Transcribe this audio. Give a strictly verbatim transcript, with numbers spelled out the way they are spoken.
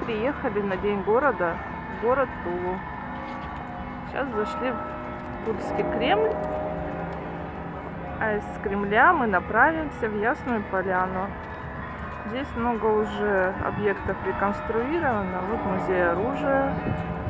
приехали на День города в город Тулу. Сейчас зашли в Тульский Кремль, а из Кремля мы направимся в Ясную Поляну. Здесь много уже объектов реконструировано. Вот музей оружия,